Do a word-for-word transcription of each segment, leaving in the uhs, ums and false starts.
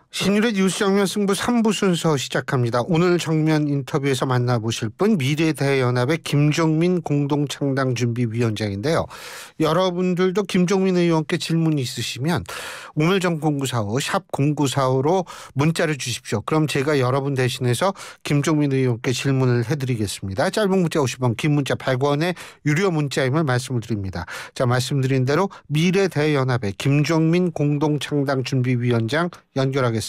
신일의 뉴스 정면 승부 삼 부 순서 시작합니다. 오늘 정면 인터뷰에서 만나보실 분 미래대연합의 김종민 공동창당준비위원장인데요. 여러분들도 김종민 의원께 질문 있으시면 우물정공구사오 샵 공구사오로 문자를 주십시오. 그럼 제가 여러분 대신해서 김종민 의원께 질문을 해드리겠습니다. 짧은 문자 오십 원, 긴 문자 백 원의 유료 문자임을 말씀을 드립니다. 자, 말씀드린 대로 미래대연합의 김종민 공동창당준비위원장 연결하겠습니다.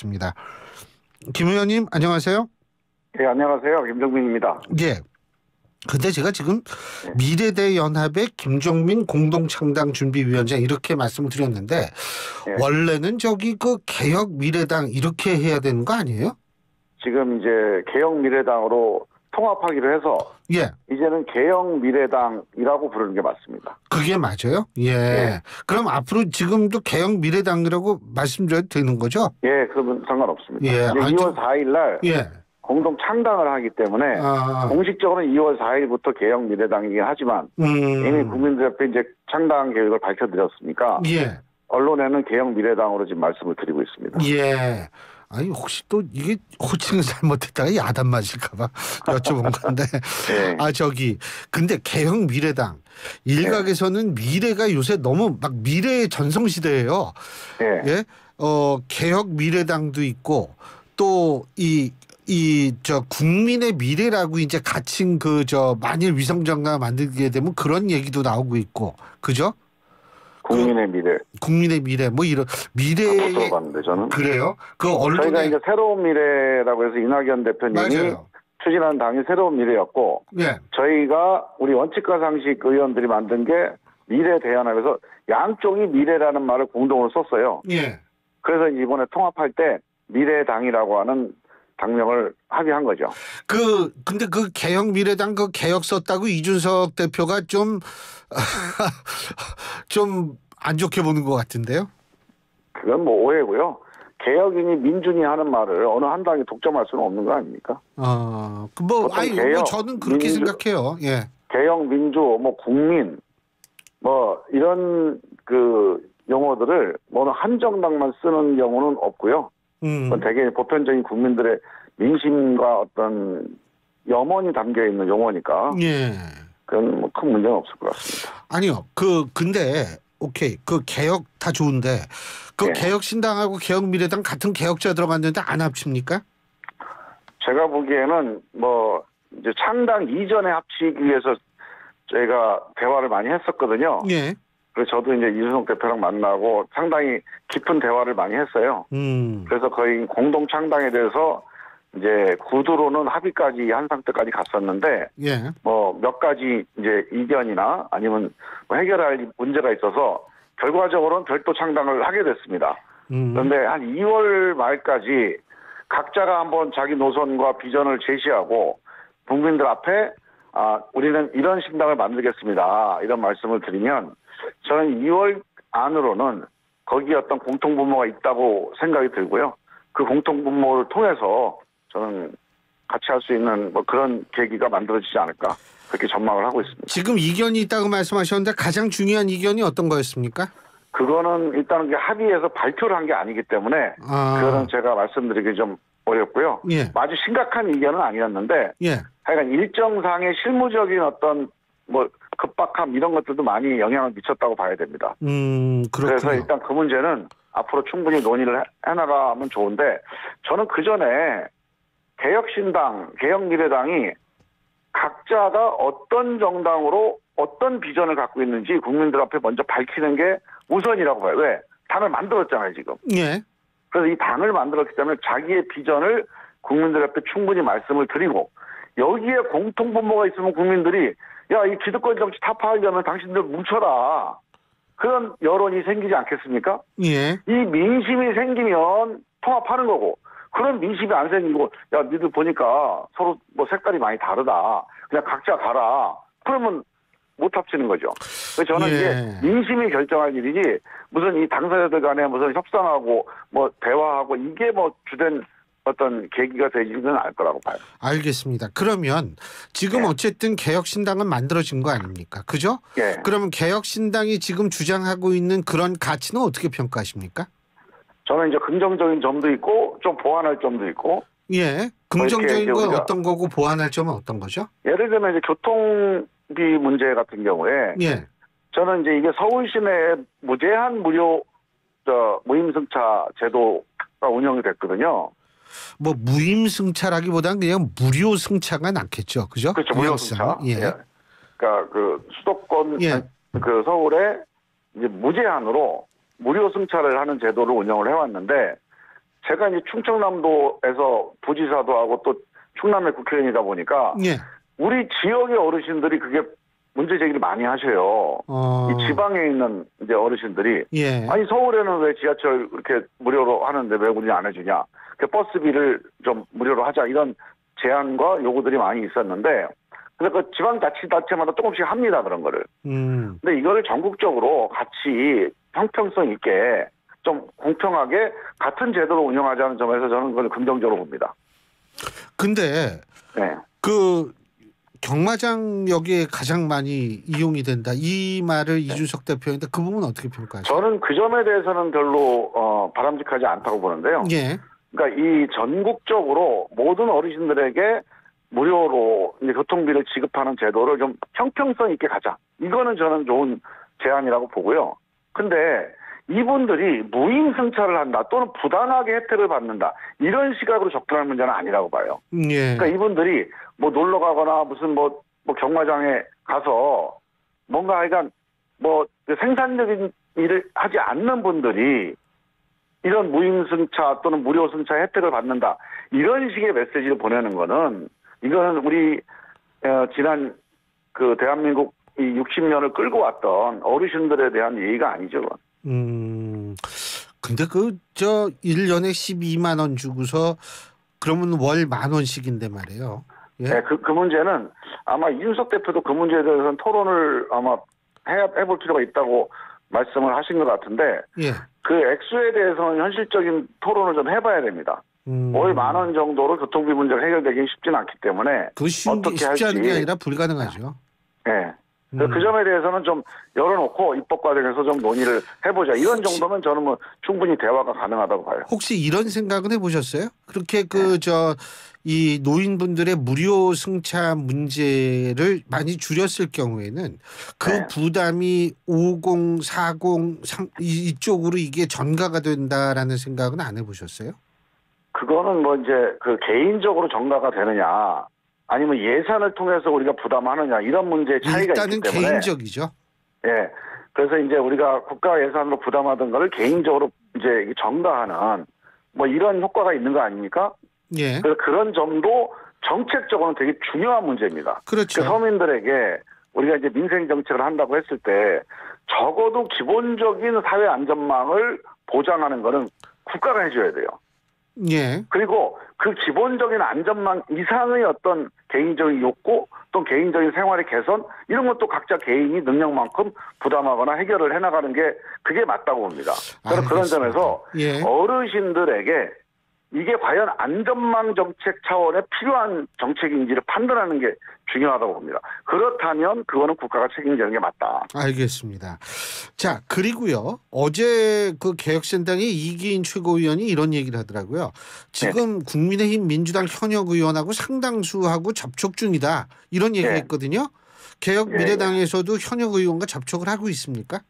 김 의원님 안녕하세요. 네, 안녕하세요. 김종민입니다. 예. 근데 제가 지금 네. 미래대연합의 김종민 공동창당준비위원장 이렇게 말씀을 드렸는데 네. 원래는 저기 그 개혁미래당 이렇게 해야 되는 거 아니에요? 지금 이제 개혁미래당으로 통합하기로 해서 예. 이제는 개혁미래당이라고 부르는 게 맞습니다. 그게 맞아요? 예. 예. 그럼 앞으로 지금도 개혁미래당이라고 말씀드려도 되는 거죠? 예, 그러면 상관없습니다. 예. 아니, 이월 사일 날 예. 공동 창당을 하기 때문에 아. 공식적으로는 이월 사일부터 개혁미래당이긴 하지만 음. 이미 국민들 앞에 이제 창당 계획을 밝혀드렸으니까 예. 언론에는 개혁미래당으로 지금 말씀을 드리고 있습니다. 예. 아니 혹시 또 이게 호칭을 잘못했다가 야단 맞을까봐 여쭤본 건데 네. 아 저기 근데 개혁미래당 일각에서는 네. 미래가 요새 너무 막 미래의 전성시대예요. 네. 예, 어 개혁미래당도 있고 또 이 이 저 국민의 미래라고 이제 가칭 그 저 만일 위성정강 만들게 되면 그런 얘기도 나오고 있고 그죠? 국민의 그, 미래. 국민의 미래 뭐 이런 미래에 들어봤는데 저는 그래요? 그 언론에 저희가 이제 새로운 미래라고 해서 이낙연 대표님이 맞아요. 추진한 당이 새로운 미래였고 예. 저희가 우리 원칙과 상식 의원들이 만든 게 미래대연합에서 양쪽이 미래라는 말을 공동으로 썼어요. 예. 그래서 이번에 통합할 때 미래당이라고 하는 당명을 합의한 거죠. 그 근데 그 개혁미래당 그 개혁 썼다고 이준석 대표가 좀 좀 안 좋게 보는 것 같은데요? 그건 뭐 오해고요. 개혁이니 민주니 하는 말을 어느 한 당이 독점할 수는 없는 거 아닙니까? 아, 뭐 아니 개혁, 뭐 저는 그렇게 민주, 생각해요. 예. 개혁, 민주, 뭐 국민, 뭐 이런 그 용어들을 어느 한 정당만 쓰는 경우는 없고요. 음. 되게 보편적인 국민들의 민심과 어떤 염원이 담겨 있는 용어니까. 예. 그건 뭐 큰 문제는 없을 것 같습니다. 아니요. 그 근데 오케이. 그 개혁 다 좋은데 그 예. 개혁신당하고 개혁미래당 같은 개혁자 들어갔는데 안 합칩니까? 제가 보기에는 뭐 이제 창당 이전에 합치기 위해서 저희가 대화를 많이 했었거든요. 예. 그래서 저도 이제 이준석 대표랑 만나고 상당히 깊은 대화를 많이 했어요. 음. 그래서 거의 공동 창당에 대해서 이제 구두로는 합의까지 한 상태까지 갔었는데, 예. 뭐 몇 가지 이제 이견이나 아니면 뭐 해결할 문제가 있어서 결과적으로는 별도 창당을 하게 됐습니다. 음. 그런데 한 이월 말까지 각자가 한번 자기 노선과 비전을 제시하고 국민들 앞에 아 우리는 이런 신당을 만들겠습니다. 이런 말씀을 드리면 저는 이월 안으로는 거기에 어떤 공통분모가 있다고 생각이 들고요. 그 공통분모를 통해서 저는 같이 할 수 있는 뭐 그런 계기가 만들어지지 않을까 그렇게 전망을 하고 있습니다. 지금 이견이 있다고 말씀하셨는데 가장 중요한 이견이 어떤 거였습니까? 그거는 일단은 합의해서 발표를 한 게 아니기 때문에 아. 그거는 제가 말씀드리기 좀 어렵고요. 예. 아주 심각한 이견은 아니었는데 예. 하여간 일정상의 실무적인 어떤 뭐 급박함 이런 것들도 많이 영향을 미쳤다고 봐야 됩니다. 음, 그래서 일단 그 문제는 앞으로 충분히 논의를 해나가면 좋은데 저는 그 전에 개혁신당, 개혁미래당이 각자가 어떤 정당으로 어떤 비전을 갖고 있는지 국민들 앞에 먼저 밝히는 게 우선이라고 봐요. 왜? 당을 만들었잖아요, 지금. 예. 그래서 이 당을 만들었기 때문에 자기의 비전을 국민들 앞에 충분히 말씀을 드리고 여기에 공통분모가 있으면 국민들이 야, 이 기득권 정치 타파하려면 당신들 뭉쳐라. 그런 여론이 생기지 않겠습니까? 예. 이 민심이 생기면 통합하는 거고 그런 민심이 안 생기고 야, 니들 보니까 서로 뭐 색깔이 많이 다르다. 그냥 각자 가라. 그러면 못 합치는 거죠. 그래서 저는 예. 이게 민심이 결정할 일이지 무슨 이 당사자들 간에 무슨 협상하고 뭐 대화하고 이게 뭐 주된 어떤 계기가 되지는 않을 거라고 봐요. 알겠습니다. 그러면 지금 네. 어쨌든 개혁신당은 만들어진 거 아닙니까? 그죠? 네. 그러면 개혁신당이 지금 주장하고 있는 그런 가치는 어떻게 평가하십니까? 저는 이제 긍정적인 점도 있고 좀 보완할 점도 있고. 예. 긍정적인 건 어떤 거고 보완할 점은 어떤 거죠? 예를 들면 이제 교통비 문제 같은 경우에 예. 저는 이제 이게 서울 시내에 무제한 무료 저 무임승차 제도가 운영이 됐거든요. 뭐 무임승차라기보다는 그냥 무료 승차가 낫겠죠, 그죠? 그렇죠, 무료 승차. 예. 예. 그러니까 그 수도권 예. 그 서울에 이제 무제한으로 무료 승차를 하는 제도를 운영을 해왔는데 제가 이제 충청남도에서 부지사도 하고 또 충남의 국회의원이다 보니까 예. 우리 지역의 어르신들이 그게 문제 제기를 많이 하셔요. 어. 이 지방에 있는 이제 어르신들이 예. 아니 서울에는 왜 지하철 이렇게 무료로 하는데 왜 우리는 안 해주냐? 그 버스비를 좀 무료로 하자 이런 제안과 요구들이 많이 있었는데 그래서 그 지방자치단체마다 조금씩 합니다 그런 거를. 음. 근데 이거를 전국적으로 같이 형평성 있게 좀 공평하게 같은 제도로 운영하자는 점에서 저는 그걸 긍정적으로 봅니다. 근데 네. 그 경마장역에 가장 많이 이용이 된다 이 말을 네. 이준석 대표인데 그 부분은 어떻게 평가하세요? 저는 그 점에 대해서는 별로 어, 바람직하지 않다고 보는데요. 예. 그러니까 이 전국적으로 모든 어르신들에게 무료로 이제 교통비를 지급하는 제도를 좀 형평성 있게 가자. 이거는 저는 좋은 제안이라고 보고요. 근데 이분들이 무임 승차를 한다 또는 부당하게 혜택을 받는다 이런 시각으로 접근할 문제는 아니라고 봐요. 예. 그러니까 이분들이 뭐 놀러 가거나 무슨 뭐, 뭐 경마장에 가서 뭔가 하여간 뭐 생산적인 일을 하지 않는 분들이 이런 무임 승차 또는 무료 승차 혜택을 받는다 이런 식의 메시지를 보내는 거는 이거는 우리 어, 지난 그 대한민국 이 육십 년을 끌고 왔던 어르신들에 대한 예의가 아니죠. 음. 근데 그 저 일 년에 십이만 원 주고서 그러면 월 만 원씩인데 말이에요. 예? 네, 그, 그 문제는 아마 이준석 대표도 그 문제에 대해서는 토론을 아마 해, 해볼 필요가 있다고 말씀을 하신 것 같은데 예. 그 액수에 대해서는 현실적인 토론을 좀 해봐야 됩니다. 음. 월 만 원 정도로 교통비 문제가 해결되기 쉽지는 않기 때문에 그 쉬운 어떻게 쉽지 할지. 않은 게 아니라 불가능하죠. 네. 음. 그 점에 대해서는 좀 열어놓고 입법 과정에서 좀 논의를 해보자. 이런 혹시, 정도면 저는 뭐 충분히 대화가 가능하다고 봐요. 혹시 이런 생각은 해보셨어요? 그렇게 그 저 이 노인분들의 무료 승차 문제를 많이 줄였을 경우에는 그 네. 부담이 오십, 사십, 삼 이쪽으로 이게 전가가 된다라는 생각은 안 해보셨어요? 그거는 뭐 이제 그 개인적으로 전가가 되느냐 아니면 예산을 통해서 우리가 부담하느냐 이런 문제의 차이가 일단은 있기 때문에 개인적이죠. 예. 그래서 이제 우리가 국가 예산으로 부담하던 거를 개인적으로 이제 전가하는 뭐 이런 효과가 있는 거 아닙니까? 예. 그래서 그런 점도 정책적으로는 되게 중요한 문제입니다. 그렇죠. 그 서민들에게 우리가 이제 민생 정책을 한다고 했을 때 적어도 기본적인 사회 안전망을 보장하는 거는 국가가 해줘야 돼요. 예. 그리고 그 기본적인 안전망 이상의 어떤 개인적인 욕구 또 개인적인 생활의 개선 이런 것도 각자 개인이 능력만큼 부담하거나 해결을 해나가는 게 그게 맞다고 봅니다. 그래서 그런 점에서 예. 어르신들에게 이게 과연 안전망 정책 차원에 필요한 정책인지를 판단하는 게 중요하다고 봅니다. 그렇다면 그거는 국가가 책임지는 게 맞다. 알겠습니다. 자, 그리고요. 어제 그 개혁신당의 이기인 최고위원이 이런 얘기를 하더라고요. 지금 네. 국민의힘 민주당 현역 의원하고 상당수하고 접촉 중이다. 이런 얘기했거든요. 개혁 미래당에서도 현역 의원과 접촉을 하고 있습니까?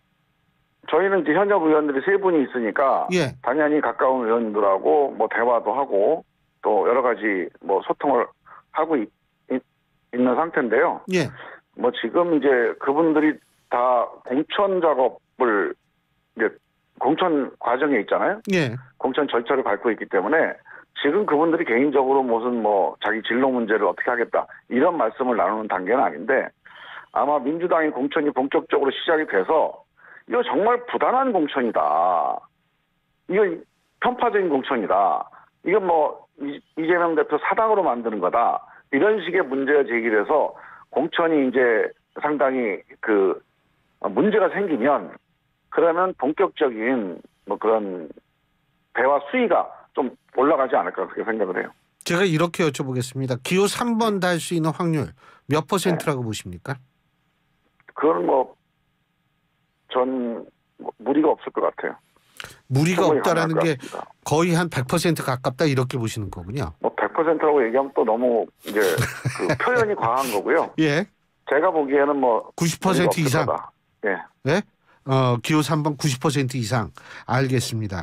저희는 이제 현역 의원들이 세 분이 있으니까 예. 당연히 가까운 의원들하고 뭐 대화도 하고 또 여러 가지 뭐 소통을 하고 있, 있, 있는 상태인데요. 예. 뭐 지금 이제 그분들이 다 공천 작업을 이제 공천 과정에 있잖아요. 예. 공천 절차를 밟고 있기 때문에 지금 그분들이 개인적으로 무슨 뭐 자기 진로 문제를 어떻게 하겠다 이런 말씀을 나누는 단계는 아닌데 아마 민주당의 공천이 본격적으로 시작이 돼서 이거 정말 부당한 공천이다. 이거 편파적인 공천이다. 이건 뭐 이재명 대표 사당으로 만드는 거다. 이런 식의 문제가 제기돼서 공천이 이제 상당히 그 문제가 생기면 그러면 본격적인 뭐 그런 대화 수위가 좀 올라가지 않을까 그렇게 생각을 해요. 제가 이렇게 여쭤보겠습니다. 기호 삼 번 달 수 있는 확률 몇 퍼센트라고 네. 보십니까? 그건 뭐 전 무리가 없을 것 같아요. 무리가 없다라는 게 거의 한 백 퍼센트 가깝다 이렇게 보시는 거군요. 뭐 백 퍼센트라고 얘기하면 또 너무 이제 그 표현이 과한 거고요. 예. 제가 보기에는 뭐 구십 퍼센트 이상. 거다. 예. 네? 어, 기호 삼 번 구십 퍼센트 이상. 알겠습니다.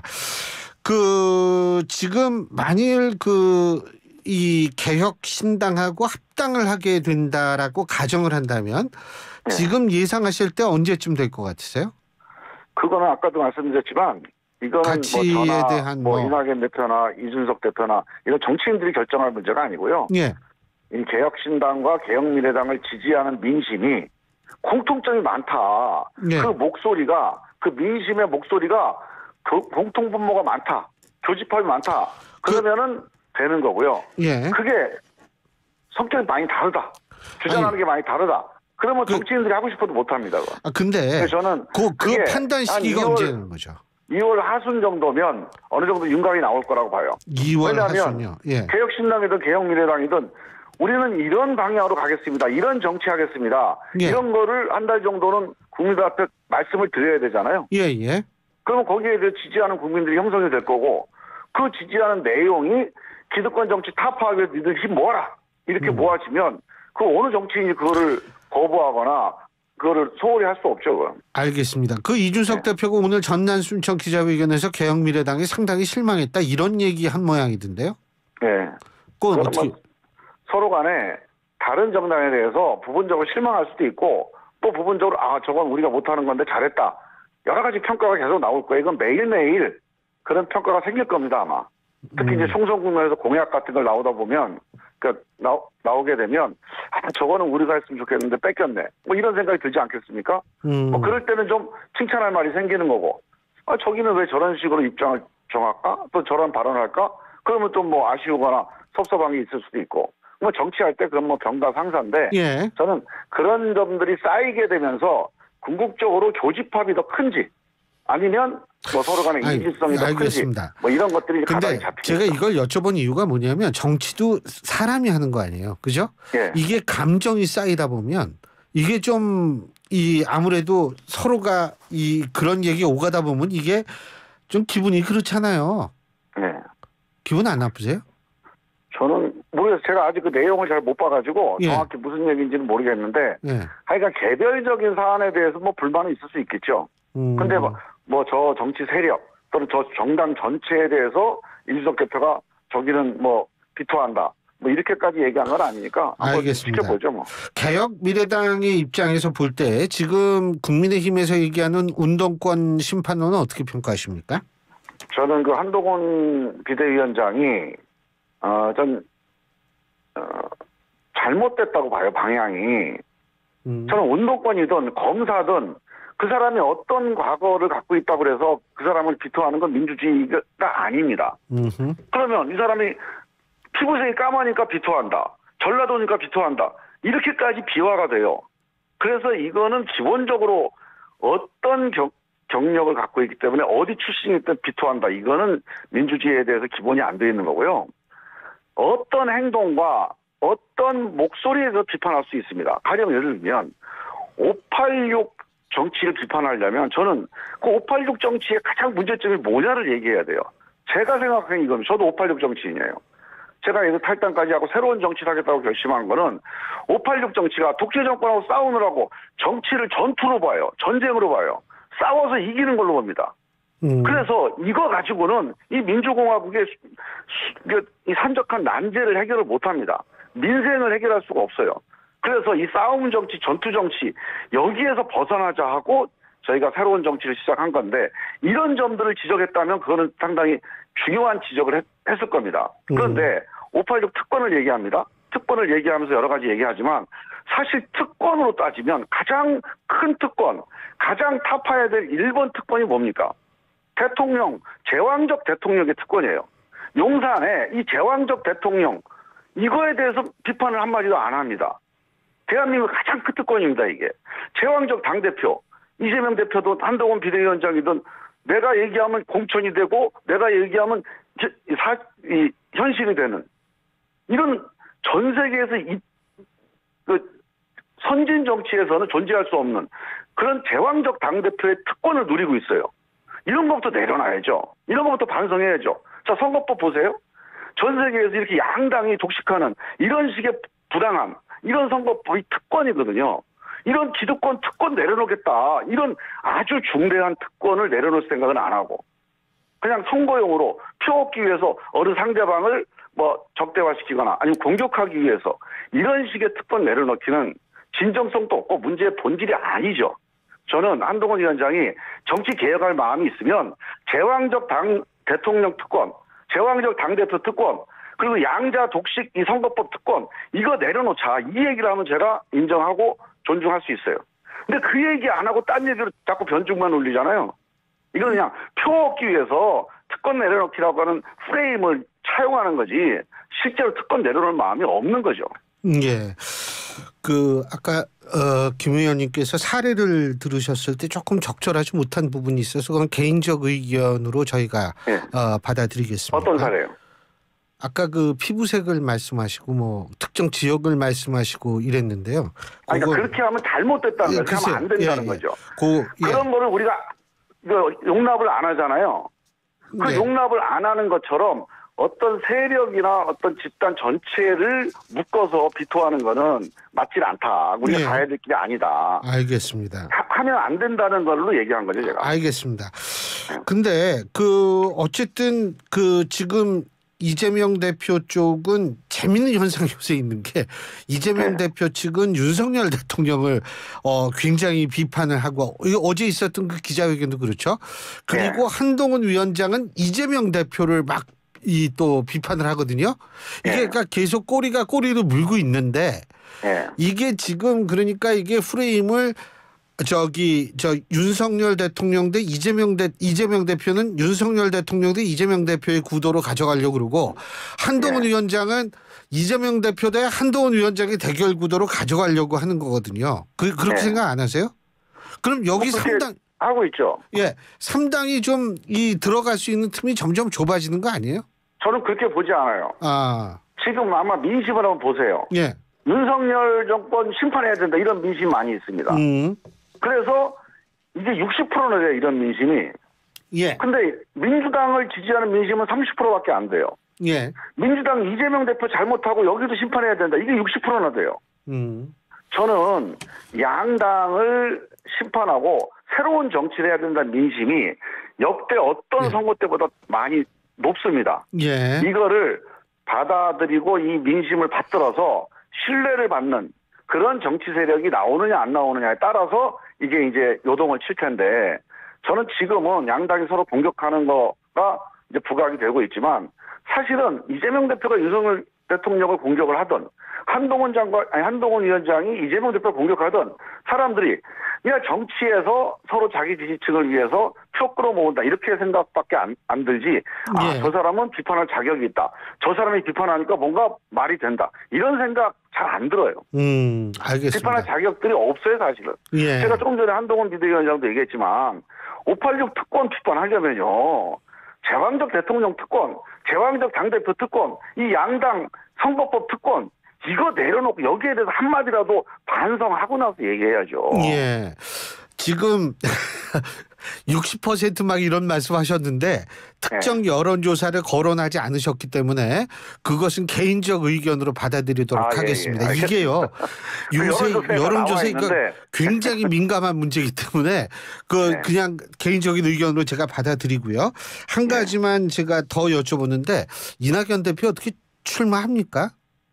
그 지금 만일 그 이 개혁 신당하고 합당을 하게 된다라고 가정을 한다면 네. 지금 예상하실 때 언제쯤 될 것 같으세요? 그거는 아까도 말씀드렸지만 이거는 가치에 뭐 저나 대한 뭐, 뭐 이낙연 대표나 이준석 대표나 이런 정치인들이 결정할 문제가 아니고요. 예. 이 개혁신당과 개혁미래당을 지지하는 민심이 공통점이 많다. 예. 그 목소리가 그 민심의 목소리가 공통분모가 많다. 교집합이 많다. 그러면은 그, 되는 거고요. 예. 그게 성격이 많이 다르다. 주장하는 아니, 게 많이 다르다. 그러면 그, 정치인들이 하고 싶어도 못합니다. 아 근데 저는 그, 그 판단 시기가 언제는 거죠? 이월 하순 정도면 어느 정도 윤곽이 나올 거라고 봐요. 이월 하순요. 예. 개혁신당이든 개혁미래당이든 우리는 이런 방향으로 가겠습니다. 이런 정치하겠습니다. 예. 이런 거를 한 달 정도는 국민들 앞에 말씀을 드려야 되잖아요. 예예. 예. 그러면 거기에 대해 지지하는 국민들이 형성이 될 거고 그 지지하는 내용이 기득권 정치 타파하기 위해서 니들 힘 모아라. 이렇게 음. 모아지면 그 어느 정치인이 그거를 거부하거나 그거를 소홀히 할 수 없죠. 그럼. 알겠습니다. 그 이준석 네. 대표가 오늘 전남 순천 기자회견에서 개혁미래당이 상당히 실망했다 이런 얘기 한 모양이던데요. 네. 그건 어떻게? 뭐 서로 간에 다른 정당에 대해서 부분적으로 실망할 수도 있고 또 부분적으로 아 저건 우리가 못하는 건데 잘했다. 여러 가지 평가가 계속 나올 거예요. 이건 매일매일 그런 평가가 생길 겁니다 아마. 특히 음. 이제 총선 국면에서 공약 같은 걸 나오다 보면 그러니까 나, 나오게 되면 아, 저거는 우리가 했으면 좋겠는데 뺏겼네. 뭐 이런 생각이 들지 않겠습니까? 음. 뭐 그럴 때는 좀 칭찬할 말이 생기는 거고 아 저기는 왜 저런 식으로 입장을 정할까? 또 저런 발언을 할까? 그러면 또 뭐 아쉬우거나 섭섭한 게 있을 수도 있고 뭐 정치할 때 그건 뭐 병다상사인데 예. 저는 그런 점들이 쌓이게 되면서 궁극적으로 교집합이 더 큰지 아니면 뭐 서로 간의 이질성이 더 큰지 뭐 이런 것들이 가닥이 잡힙니다. 제가 이걸 여쭤본 이유가 뭐냐면 정치도 사람이 하는 거 아니에요. 그죠? 예. 이게 감정이 쌓이다 보면 이게 좀 이 아무래도 서로가 이 그런 얘기 오가다 보면 이게 좀 기분이 그렇잖아요. 예. 기분 안 나쁘세요? 저는 모르겠어요. 제가 아직 그 내용을 잘 못 봐가지고 예. 정확히 무슨 얘기인지는 모르겠는데 예. 하여간 개별적인 사안에 대해서 뭐 불만은 있을 수 있겠죠. 음. 근데 뭐 뭐 저 정치 세력 또는 저 정당 전체에 대해서 이준석 대표가 저기는 뭐 비토한다. 뭐 이렇게까지 얘기한 건 아니니까 한번 알겠습니다. 지켜보죠 뭐. 개혁 미래당의 입장에서 볼 때 지금 국민의힘에서 얘기하는 운동권 심판론은 어떻게 평가하십니까? 저는 그 한동훈 비대위원장이 어, 전 어, 잘못됐다고 봐요 방향이. 음. 저는 운동권이든 검사든 그 사람이 어떤 과거를 갖고 있다고 그래서 그 사람을 비토하는 건 민주주의가 아닙니다. 음흠. 그러면 이 사람이 피부색이 까마니까 비토한다. 전라도니까 비토한다. 이렇게까지 비화가 돼요. 그래서 이거는 기본적으로 어떤 경, 경력을 갖고 있기 때문에 어디 출신이든 비토한다. 이거는 민주주의에 대해서 기본이 안 돼 있는 거고요. 어떤 행동과 어떤 목소리에서 비판할 수 있습니다. 가령 예를 들면 오팔육 정치를 비판하려면 저는 그 오팔육 정치의 가장 문제점이 뭐냐를 얘기해야 돼요. 제가 생각하는 이건 저도 오팔육 정치인이에요. 제가 여기서 탈당까지 하고 새로운 정치를 하겠다고 결심한 거는 오팔육 정치가 독재 정권하고 싸우느라고 정치를 전투로 봐요. 전쟁으로 봐요. 싸워서 이기는 걸로 봅니다. 음. 그래서 이거 가지고는 이 민주공화국의 이 산적한 난제를 해결을 못합니다. 민생을 해결할 수가 없어요. 그래서 이 싸움 정치, 전투 정치 여기에서 벗어나자 하고 저희가 새로운 정치를 시작한 건데 이런 점들을 지적했다면 그거는 상당히 중요한 지적을 했, 했을 겁니다. 그런데 음. 오팔육 특권을 얘기합니다. 특권을 얘기하면서 여러 가지 얘기하지만 사실 특권으로 따지면 가장 큰 특권, 가장 타파해야 될 일 번 특권이 뭡니까? 대통령, 제왕적 대통령의 특권이에요. 용산에 이 제왕적 대통령 이거에 대해서 비판을 한마디도 안 합니다. 대한민국 가장 큰 특권입니다, 이게. 제왕적 당대표, 이재명 대표도 한동훈 비대위원장이든 내가 얘기하면 공천이 되고 내가 얘기하면 사, 이, 현실이 되는 이런 전 세계에서 이, 그 선진 정치에서는 존재할 수 없는 그런 제왕적 당대표의 특권을 누리고 있어요. 이런 것부터 내려놔야죠. 이런 것부터 반성해야죠. 자, 선거법 보세요. 전 세계에서 이렇게 양당이 독식하는 이런 식의 부당함, 이런 선거법이 특권이거든요. 이런 기득권 특권 내려놓겠다. 이런 아주 중대한 특권을 내려놓을 생각은 안 하고 그냥 선거용으로 표 얻기 위해서 어느 상대방을 뭐 적대화시키거나 아니면 공격하기 위해서 이런 식의 특권 내려놓기는 진정성도 없고 문제의 본질이 아니죠. 저는 한동훈 위원장이 정치 개혁할 마음이 있으면 제왕적 당 대통령 특권, 제왕적 당대표 특권, 그리고 양자 독식 이 선거법 특권 이거 내려놓자. 이 얘기를 하면 제가 인정하고 존중할 수 있어요. 근데 그 얘기 안 하고 딴 얘기로 자꾸 변죽만 올리잖아요. 이건 그냥 표 얻기 위해서 특권 내려놓기라고 하는 프레임을 차용하는 거지 실제로 특권 내려놓을 마음이 없는 거죠. 예. 그 아까 어, 김 의원님께서 사례를 들으셨을 때 조금 적절하지 못한 부분이 있어서 그건 개인적 의견으로 저희가 예. 어, 받아들이겠습니다. 어떤 사례요? 아까 그 피부색을 말씀하시고 뭐 특정 지역을 말씀하시고 이랬는데요. 아니, 그러니까 그렇게 하면 잘못됐다는 예, 거죠. 그렇게 하면 안 된다는 예, 예. 거죠. 그, 예. 그런 거를 우리가 용납을 안 하잖아요. 그 네. 용납을 안 하는 것처럼 어떤 세력이나 어떤 집단 전체를 묶어서 비토하는 거는 맞지 않다. 우리가 네. 가야 될 길이 아니다. 알겠습니다. 하, 하면 안 된다는 걸로 얘기한 거죠, 제가. 알겠습니다. 근데 그 어쨌든 그 지금 이재명 대표 쪽은 재밌는 현상이 요새 있는 게 이재명 네. 대표 측은 윤석열 대통령을 어 굉장히 비판을 하고 이거 어제 있었던 그 기자회견도 그렇죠. 그리고 네. 한동훈 위원장은 이재명 대표를 막 이 또 비판을 하거든요. 이게 네. 그러니까 계속 꼬리가 꼬리로 물고 있는데 네. 이게 지금 그러니까 이게 프레임을 저기 저 윤석열 대통령 대 이재명 대 이재명 대표는 윤석열 대통령 대 이재명 대표의 구도로 가져가려고 그러고 한동훈 네. 위원장은 이재명 대표 대 한동훈 위원장의 대결 구도로 가져가려고 하는 거거든요. 그 그렇게 네. 생각 안 하세요? 그럼 여기 뭐 삼 당 하고 있죠. 예, 삼 당이 좀 이 들어갈 수 있는 틈이 점점 좁아지는 거 아니에요? 저는 그렇게 보지 않아요. 아, 지금 아마 민심을 한번 보세요. 예, 윤석열 정권 심판해야 된다 이런 민심 많이 있습니다. 음, 그래서 이게 육십 퍼센트나 돼요, 이런 민심이. 예, 근데 민주당을 지지하는 민심은 삼십 퍼센트밖에 안 돼요. 예, 민주당 이재명 대표 잘못하고 여기도 심판해야 된다. 이게 육십 퍼센트나 돼요. 음, 저는 양당을 심판하고 새로운 정치를 해야 된다는 민심이 역대 어떤 예. 선거 때보다 많이 높습니다. 예, 이거를 받아들이고 이 민심을 받들어서 신뢰를 받는 그런 정치 세력이 나오느냐 안 나오느냐에 따라서 이게 이제 요동을 칠 텐데 저는 지금은 양당이 서로 공격하는 거가 이제 부각이 되고 있지만 사실은 이재명 대표가 윤석열 대통령을 공격을 하던 한동훈 장관, 아니 한동훈 위원장이 이재명 대표를 공격하던 사람들이 그냥 정치에서 서로 자기 지지층을 위해서 표 끌어모은다 이렇게 생각밖에 안, 안 들지. 아, 예. 저 사람은 비판할 자격이 있다. 저 사람이 비판하니까 뭔가 말이 된다. 이런 생각 잘 안 들어요. 음, 알겠습니다. 비판할 자격들이 없어요, 사실은. 예. 제가 조금 전에 한동훈 비대위원장도 얘기했지만 오팔육 특권 비판하려면요. 제왕적 대통령 특권, 제왕적 당대표 특권, 이 양당 선거법 특권 이거 내려놓고 여기에 대해서 한마디라도 반성하고 나서 얘기해야죠. 예. 지금 육십 퍼센트 막 이런 말씀하셨는데 특정 네. 여론조사를 거론하지 않으셨기 때문에 그것은 개인적 의견으로 받아들이도록 아, 예, 하겠습니다. 예. 이게요. 요새 여론조사가 여론조사가 나와 있는데. 굉장히 민감한 문제이기 때문에 그 네. 그냥 개인적인 의견으로 제가 받아들이고요. 한 가지만 제가 더 여쭤보는데 이낙연 대표 어떻게 출마합니까?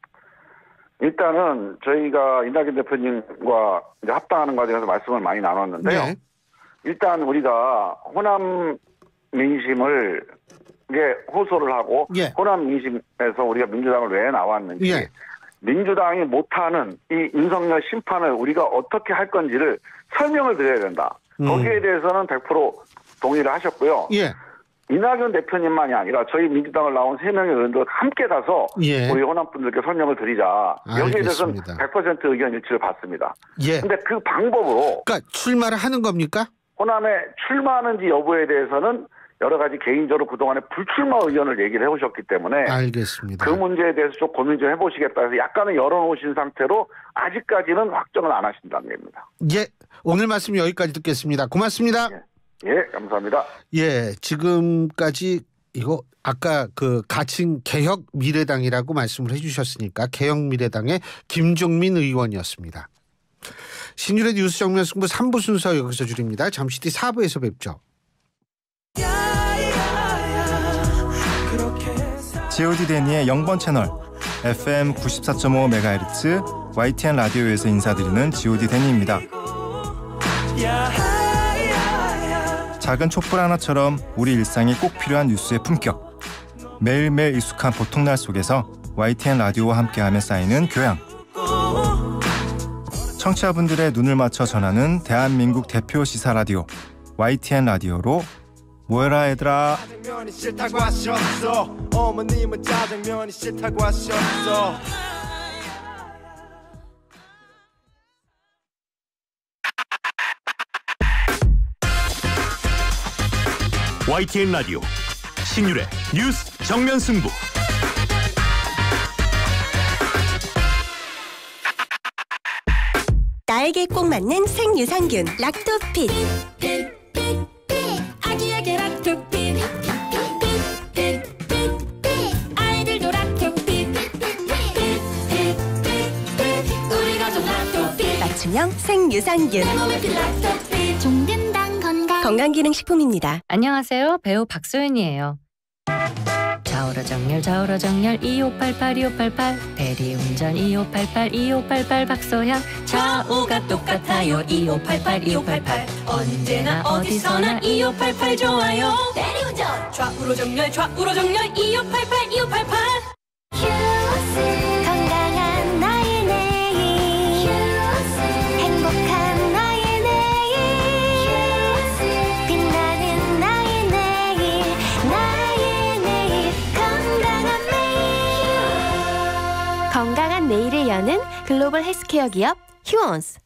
일단은 저희가 이낙연 대표님과 이제 합당하는 과정에서 말씀을 많이 나눴는데요. 네. 일단 우리가 호남 민심을 이게 호소를 하고 예. 호남 민심에서 우리가 민주당을 왜 나왔는지 예. 민주당이 못하는 이 윤석열 심판을 우리가 어떻게 할 건지를 설명을 드려야 된다. 음. 거기에 대해서는 백 퍼센트 동의를 하셨고요. 예. 이낙연 대표님만이 아니라 저희 민주당을 나온 세 명의 의원들 함께 가서 예. 우리 호남 분들께 설명을 드리자. 여기에 대해서는 알겠습니다. 백 퍼센트 의견 일치를 받습니다. 예. 근데 그 방법으로 그러니까 출마를 하는 겁니까? 호남에 출마하는지 여부에 대해서는 여러 가지 개인적으로 그동안에 불출마 의견을 얘기를 해오셨기 때문에 알겠습니다. 그 문제에 대해서 좀 고민 좀 해보시겠다 해서 약간은 열어놓으신 상태로 아직까지는 확정을 안 하신다는 겁니다. 예, 오늘 말씀 여기까지 듣겠습니다. 고맙습니다. 예. 예, 감사합니다. 예, 지금까지 이거 아까 그 가칭 개혁 미래당이라고 말씀을 해주셨으니까 개혁 미래당의 김종민 의원이었습니다. 신율의 뉴스 정면 승부 삼 부 순서 여기서 줄입니다. 잠시 뒤 사 부에서 뵙죠. 지오디 데니의 영번 채널 에프엠 구십사 점 오 메가헤르츠 와이티엔 라디오에서 인사드리는 지오디 데니입니다. 작은 촛불 하나처럼 우리 일상이 꼭 필요한 뉴스의 품격. 매일매일 익숙한 보통날 속에서 와이티엔 라디오와 함께하며 쌓이는 교양. 청취자분들의 눈을 맞춰 전하는 대한민국 대표 시사 라디오 와이티엔 라디오로 모여라 얘들아. 짜장면이 싫다고 하셨어. 어머님은 짜장면이 싫다고 하셨어. 와이티엔 라디오 신율의 뉴스 정면 승부. 나에게 꼭 맞는 생유산균 락토핏. 아기에게 락토핏. 아이들도 락토핏. 우리 가족 락토핏. 맞춤형 생유산균. 종근당 건강. 건강기능식품입니다. 안녕하세요. 배우 박소연이에요. 좌우로 정렬 좌우로 정렬 이오팔팔 이오팔팔 대리운전 이오팔팔 이오팔팔 박소연 좌우가 똑같아요 이오팔팔 이오팔팔 언제나 어디서나 이오팔팔 좋아요 대리운전 좌우로 정렬 좌우로 정렬 이오팔팔 이오팔팔 휴스 건강한 나의 내일 휴스 행복한 나의 내일 휴스 빛나는 나의 내일 나의 내일 건강한 매일 건강한 내일을 여는 글로벌 헬스케어 기업 휴원스.